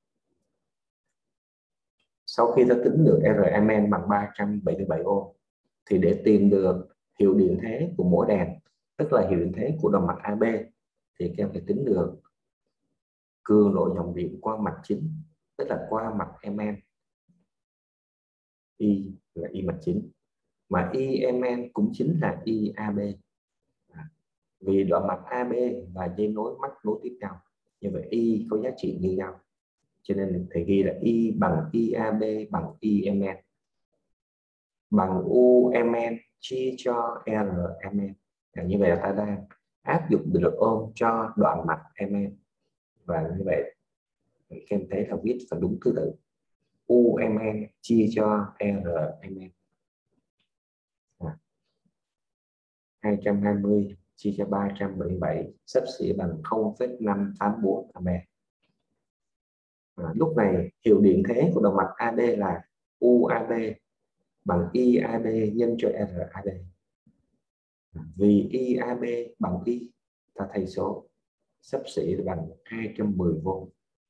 sau khi ta tính được R em en bằng ba trăm bảy mươi bảy ohm, thì để tìm được hiệu điện thế của mỗi đèn, tức là hiệu điện thế của đoạn mặt a bê, thì các em phải tính được cường độ dòng điện qua mặt chính, tức là qua mặt em en. I là I mặt chính, mà I em en cũng chính là I a bê. À, vì đoạn mặt a bê và dây nối mắc nối tiếp nhau, như vậy I có giá trị như nhau, cho nên thầy ghi là I bằng I a bê bằng I em en bằng U em en chia cho R em en. À, như vậy là ta đang áp dụng định luật ôm cho đoạn mặt em en, và như vậy các em thấy là viết phải đúng thứ tự. U em en chia cho R em en. À, hai trăm hai mươi chia cho ba trăm bảy mươi bảy xấp xỉ bằng không phẩy năm tám bốn ampere. À, lúc này hiệu điện thế của đoạn mặt a bê là u a bê bằng I a bê nhân cho R a bê. Vì I a bê bằng I, ta thay số, xấp xỉ bằng hai trăm mười vôn.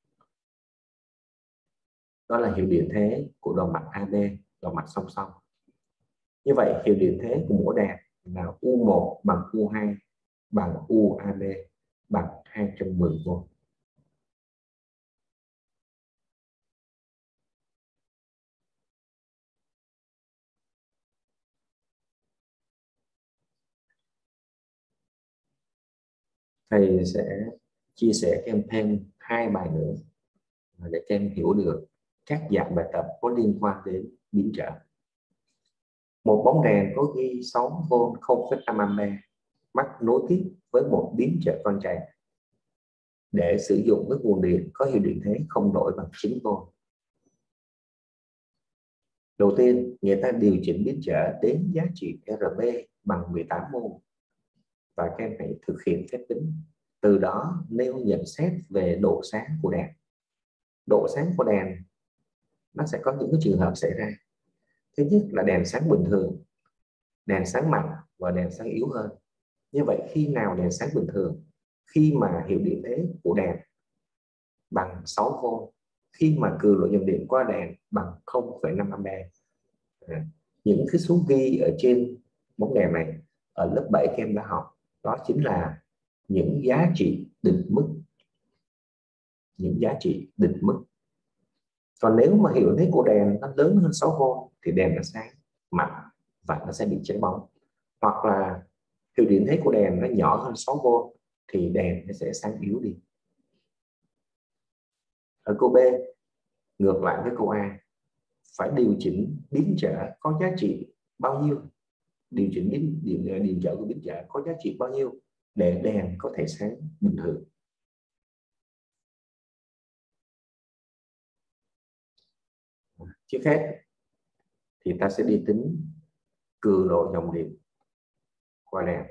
Đó là hiệu điện thế của đoạn mặt a bê, đoạn mặt song song. Như vậy hiệu điện thế của mỗi đèn là U một bằng U hai bằng U a bê bằng hai trăm mười vôn. Thầy sẽ chia sẻ các em thêm hai bài nữa để các em hiểu được các dạng bài tập có liên quan đến biến trở. Một bóng đèn có ghi sáu vôn không phẩy năm ampere mắc nối tiếp với một biến trở con chạy để sử dụng với nguồn điện có hiệu điện thế không đổi bằng chín vôn. Đầu tiên, người ta điều chỉnh biến trở đến giá trị R B bằng mười tám ohm, và các em hãy thực hiện phép tính. Từ đó nêu nhận xét về độ sáng của đèn. Độ sáng của đèn nó sẽ có những cái trường hợp xảy ra. Thứ nhất là đèn sáng bình thường, đèn sáng mạnh và đèn sáng yếu hơn. Như vậy khi nào đèn sáng bình thường? Khi mà hiệu điện thế của đèn bằng sáu vôn, khi mà cường độ dòng điện qua đèn bằng không phẩy năm ampere. À, những cái số ghi ở trên bóng đèn này ở lớp bảy các em đã học, đó chính là những giá trị định mức, những giá trị định mức. Còn nếu mà hiệu thế của đèn nó lớn hơn sáu vôn thì đèn nó sáng mạnh và nó sẽ bị cháy bóng, hoặc là hiệu điện thế của đèn nó nhỏ hơn sáu vôn thì đèn nó sẽ sáng yếu đi. Ở câu B, Ngược lại với câu A, phải điều chỉnh biến trở có giá trị bao nhiêu, điều chỉnh biến điện điện trở của biến trở có giá trị bao nhiêu để đèn có thể sáng bình thường. Trước hết thì ta sẽ đi tính cường độ dòng điện qua đèn.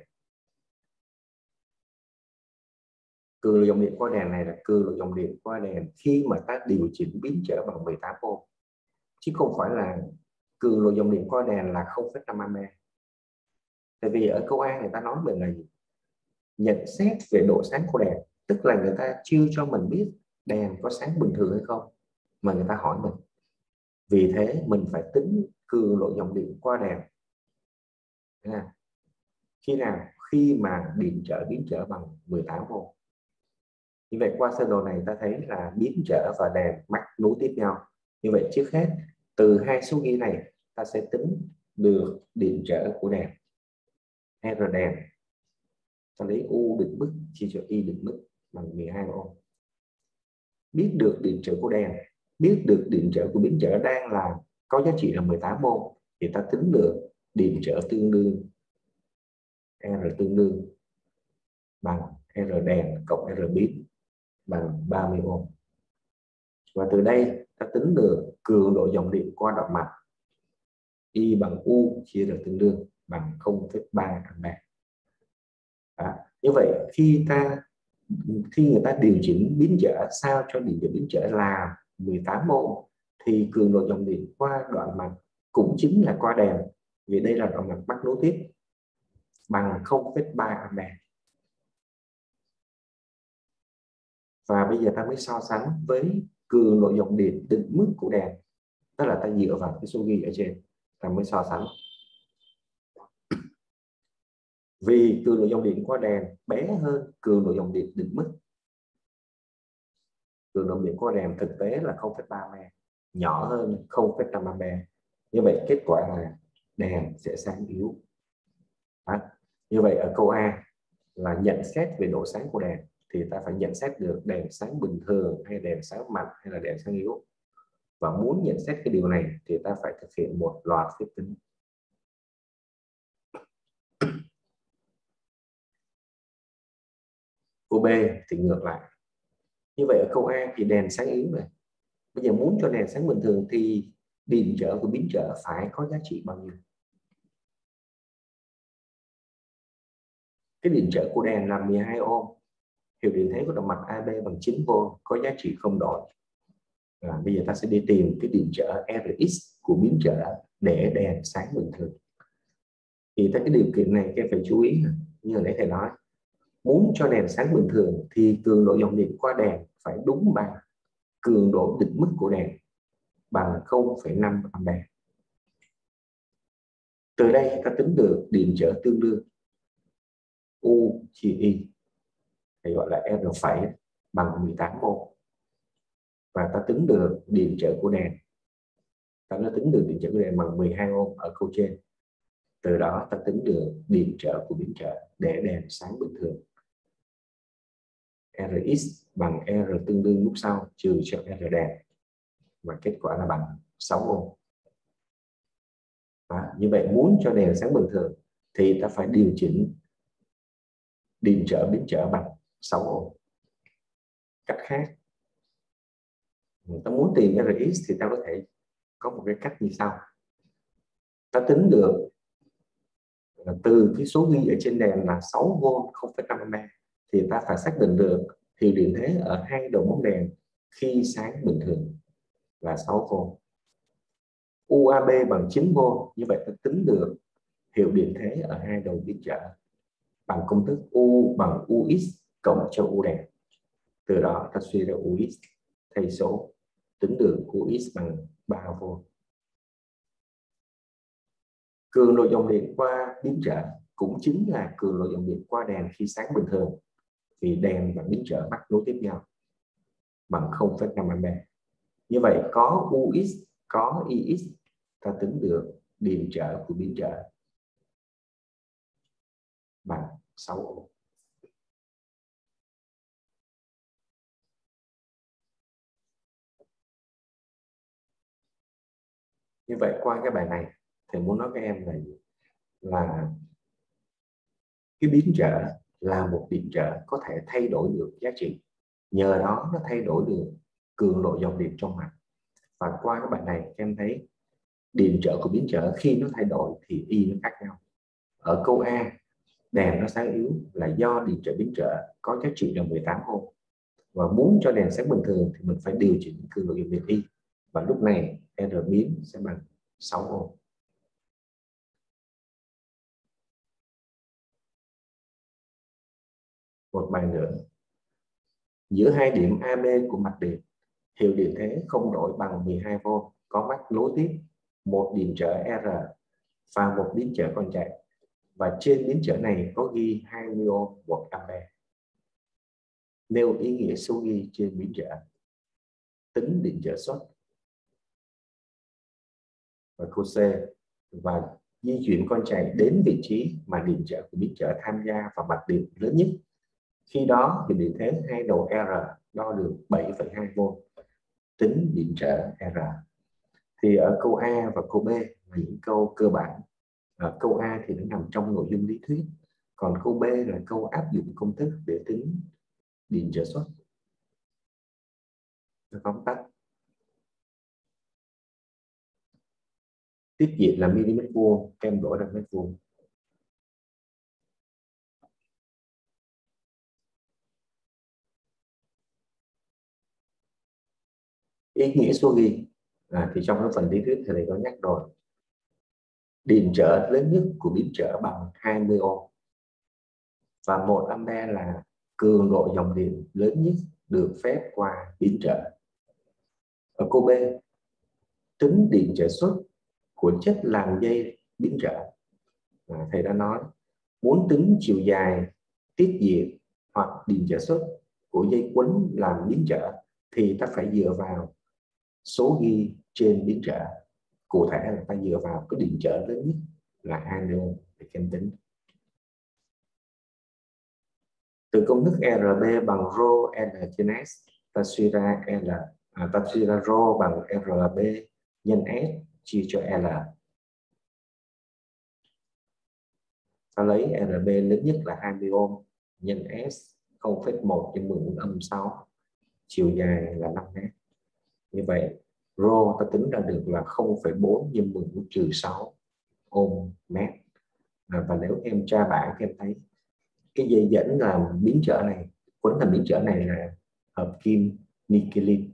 Cường độ dòng điện qua đèn này là cường độ dòng điện qua đèn khi mà ta điều chỉnh biến trở bằng mười tám ô, chứ không phải là cường độ dòng điện qua đèn là không phẩy năm ampe. Tại vì ở câu A người ta nói mình là gì? Nhận xét về độ sáng của đèn, tức là người ta chưa cho mình biết đèn có sáng bình thường hay không, mà người ta hỏi mình. Vì thế mình phải tính cường độ dòng điện qua đèn. À, khi nào? Khi mà điện trở biến trở bằng mười tám ô. Như vậy qua sơ đồ này ta thấy là biến trở và đèn mắc nối tiếp nhau. Như vậy trước hết từ hai số ghi này ta sẽ tính được điện trở của đèn. R đèn ta lấy U định mức chia cho Y định mức bằng mười hai ô. Biết được điện trở của đèn, biết được điện trở của biến trở đang là có giá trị là mười tám ô, thì ta tính được điện trở tương đương R tương đương bằng R đèn cộng R biến bằng ba mươi ô. Và từ đây ta tính được cường độ dòng điện qua động mạch I bằng U chia R tương đương bằng không phẩy ba ampe. À, như vậy khi ta khi người ta điều chỉnh biến trở sao cho điện trở biến trở là mười tám ô thì cường độ dòng điện qua đoạn mạch cũng chính là qua đèn, vì đây là đoạn mạch mắc nối tiếp, bằng không phẩy ba ampe. Và bây giờ ta mới so sánh với cường độ dòng điện định mức của đèn, tức là ta dựa vào cái số ghi ở trên ta mới so sánh. Vì cường độ dòng điện qua đèn bé hơn cường độ dòng điện định mức, cường độ điện qua đèn thực tế là không phẩy ba ampe, nhỏ hơn không phẩy năm ampe. Như vậy kết quả là đèn sẽ sáng yếu. Đó. Như vậy ở câu A là nhận xét về độ sáng của đèn thì ta phải nhận xét được đèn sáng bình thường hay đèn sáng mạnh hay là đèn sáng yếu. Và muốn nhận xét cái điều này thì ta phải thực hiện một loạt phép tính. Câu B thì ngược lại. Như vậy ở câu A thì đèn sáng yếu này. Bây giờ muốn cho đèn sáng bình thường thì điện trở của biến trở phải có giá trị bao nhiêu? Cái điện trở của đèn là mười hai ohm. Hiệu điện thế của động mạch a bê bằng chín vôn có giá trị không đổi. À, bây giờ ta sẽ đi tìm cái điện trở Rx của biến trở để đèn sáng bình thường. Thì tới cái điều kiện này các em phải chú ý, như hồi nãy thầy nói, muốn cho đèn sáng bình thường thì cường độ dòng điện qua đèn phải đúng bằng cường độ định mức của đèn bằng không phẩy năm ampe. Từ đây ta tính được điện trở tương đương U chia Y, hay gọi là R phẩy bằng mười tám ô. Và ta tính được điện trở của đèn, ta đã tính được điện trở của đèn bằng mười hai ohm ở câu trên. Từ đó ta tính được điện trở của biến trở để đèn sáng bình thường. Rx bằng R tương đương lúc sau trừ cho R đèn, và kết quả là bằng sáu ohm. À, như vậy muốn cho đèn sáng bình thường thì ta phải điều chỉnh điện trở biến trở bằng sáu ohm. Cách khác, ta muốn tìm Rx thì ta có thể có một cái cách như sau. Ta tính được từ cái số ghi ở trên đèn là sáu vôn không phẩy năm ampe thì ta phải xác định được hiệu điện thế ở hai đầu bóng đèn khi sáng bình thường là sáu vôn. u a bê bằng chín vôn, như vậy ta tính được hiệu điện thế ở hai đầu biến trở bằng công thức U bằng Ux cộng cho U đèn. Từ đó ta suy ra Ux thay số, tính được Ux bằng ba vôn. Cường độ dòng điện qua biến trở cũng chính là cường độ dòng điện qua đèn khi sáng bình thường, vì đèn và biến trở mắc nối tiếp nhau, bằng không phẩy năm ampe. Như vậy có Ux có Ix, ta tính được điện trở của biến trở bằng sáu ohm. Như vậy qua cái bài này thì muốn nói với em là là cái biến trở là một điện trở có thể thay đổi được giá trị, nhờ đó nó thay đổi được cường độ dòng điện trong mạch. Và qua cái bài này em thấy điện trở của biến trở khi nó thay đổi thì y nó khác nhau. Ở câu A, đèn nó sáng yếu là do điện trở biến trở có giá trị là mười tám ohm, và muốn cho đèn sáng bình thường thì mình phải điều chỉnh cường độ dòng điện y, và lúc này R biến sẽ bằng sáu ohm. Một bài nữa, giữa hai điểm a bê của mạch điện, hiệu điện thế không đổi bằng mười hai vôn, có mắc nối tiếp một điện trở R và một biến trở con chạy, và trên biến trở này có ghi hai mươi ohm một ampere. Nêu ý nghĩa số ghi trên biến trở, tính điện trở xuất. Và câu C, và di chuyển con chạy đến vị trí mà điện trở của biến trở tham gia vào mạch điện lớn nhất. Khi đó thì điện thế hai đầu R đo được bảy phẩy hai vôn, tính điện trở R. Thì ở câu A và câu B là những câu cơ bản. Ở câu A thì nó nằm trong nội dung lý thuyết, còn câu B là câu áp dụng công thức để tính điện trở xuất. Tóm tắt, tiết diện là mm vuông, kem đổi là mét vuông. Ý nghĩa số ghi à, thì trong cái phần lý thuyết thì thầy có nhắc rồi. Điện trở lớn nhất của biến trở bằng hai mươi ohm, và một ampere là cường độ dòng điện lớn nhất được phép qua biến trở. Ở câu B, tính điện trở xuất của chất làm dây biến trở. À, thầy đã nói muốn tính chiều dài, tiết diện hoặc điện trở xuất của dây quấn làm biến trở thì ta phải dựa vào số ghi trên biến trở. Cụ thể là ta dựa vào cái điện trở lớn nhất là hai mươi ohm để kem tính. Từ công thức R B bằng rho N trên S, ta suy ra L, à, ta suy ra rho bằng R B nhân S chia cho L. Ta lấy R B lớn nhất là hai mươi ohm nhân S không phẩy một trên mười bốn âm sáu, chiều dài là năm mét. Như vậy rho ta tính ra được là không phẩy bốn nhân mười bốn trừ sáu ohm mét. À, và nếu em tra bảng em thấy cái dây dẫn làm biến trở này, quấn làm biến trở này là hợp kim nickelin.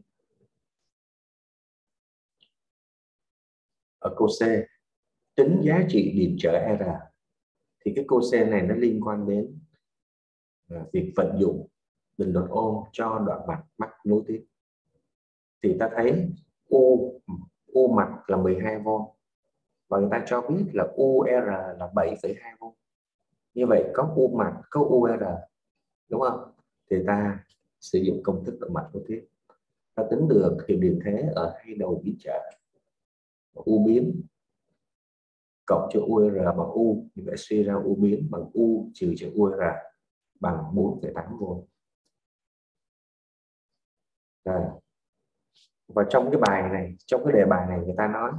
Ở câu C, tính giá trị điện trở R, thì cái câu C này nó liên quan đến uh, việc vận dụng bình luận ôm cho đoạn mạch mắc nối tiếp. Thì ta thấy U U mạch là mười hai vôn, và người ta cho biết là u rờ là bảy phẩy hai vôn. Như vậy có U mạch, có u rờ, đúng không? Thì ta sử dụng công thức đoạn mạch nối tiếp, ta tính được hiệu điện thế ở hai đầu biến trở, U biến cộng cho u rờ bằng U, như vậy suy ra U biến bằng U trừ cho u rờ bằng bốn phẩy tám vôn. Rồi. Và trong cái bài này, trong cái đề bài này người ta nói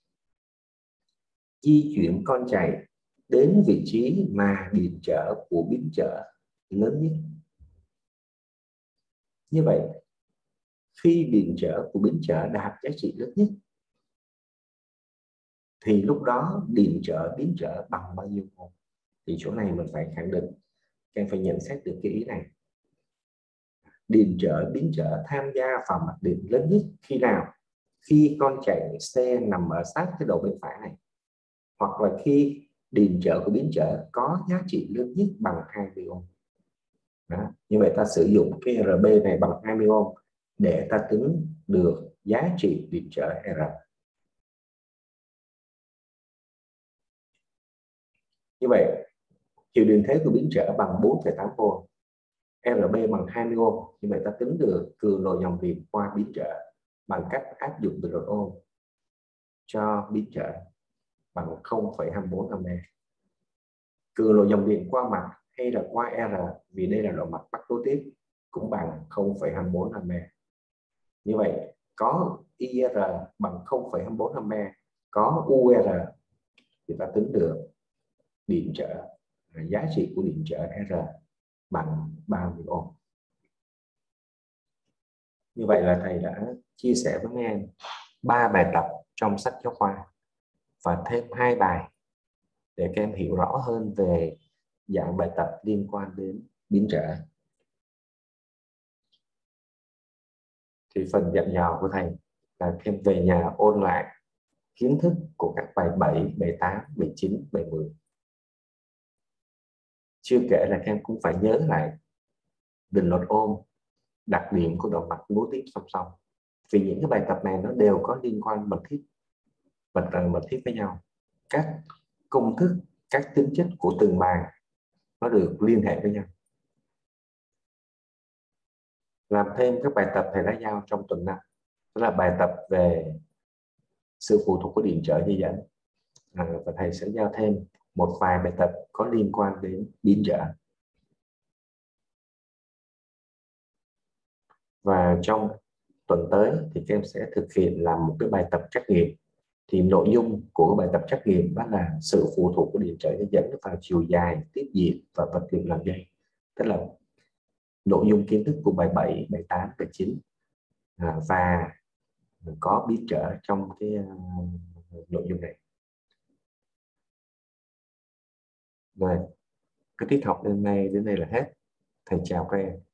di chuyển con chạy đến vị trí mà điện trở của biến trở lớn nhất. Như vậy khi điện trở của biến trở đạt giá trị lớn nhất thì lúc đó điện trở biến trở bằng bao nhiêu ohm? Thì chỗ này mình phải khẳng định, các em phải nhận xét được cái ý này. Điện trở biến trở tham gia vào mặt điện lớn nhất khi nào? Khi con chạy xe nằm ở sát cái đầu bên phải này, hoặc là khi điện trở của biến trở có giá trị lớn nhất bằng hai mươi ohm. Đó. Như vậy ta sử dụng cái R B này bằng hai mươi ohm để ta tính được giá trị điện trở R. Như vậy hiệu điện thế của biến trở bằng bốn phẩy tám vôn, R B bằng hai mươi ohm. Như vậy ta tính được cường độ dòng điện qua biến trở bằng cách áp dụng bình luận ohm cho biến trở bằng không phẩy hai mươi bốn ampere. Cường độ dòng điện qua mặt hay là qua R, vì đây là độ mặt mắc nối tiếp, cũng bằng không phẩy hai mươi bốn ampere. Như vậy có I R bằng không phẩy hai mươi bốn ampere, có u rờ thì ta tính được điện trở, giá trị của điện trở R bằng ba mươi ohm. Như vậy là thầy đã chia sẻ với mấy em ba bài tập trong sách giáo khoa và thêm hai bài để các em hiểu rõ hơn về dạng bài tập liên quan đến biến trở. Thì phần dặn dò của thầy là các em về nhà ôn lại kiến thức của các bài bảy, bài tám, bài chín, bài mười. Chưa kể là các em cũng phải nhớ lại định luật ôm, đặc điểm của động mạch nối tiếp song song. Vì những cái bài tập này nó đều có liên quan mật thiết, mật mật thiết với nhau. Các công thức, các tính chất của từng bài nó được liên hệ với nhau. Làm thêm các bài tập thầy đã giao trong tuần năm, đó là bài tập về sự phụ thuộc của điện trở dây dẫn, à, và thầy sẽ giao thêm một vài bài tập có liên quan đến biến trở. Và trong tuần tới thì các em sẽ thực hiện làm một cái bài tập trắc nghiệm. Thì nội dung của bài tập trắc nghiệm đó là sự phụ thuộc của điện trở dây dẫn vào chiều dài, tiếp diện và vật liệu làm dây. Tức là nội dung kiến thức của bài bảy, bài tám, bài chín, à, và có biến trở trong cái uh, nội dung này. Rồi, cái tiết học hôm nay đến đây là hết. Thầy chào các em.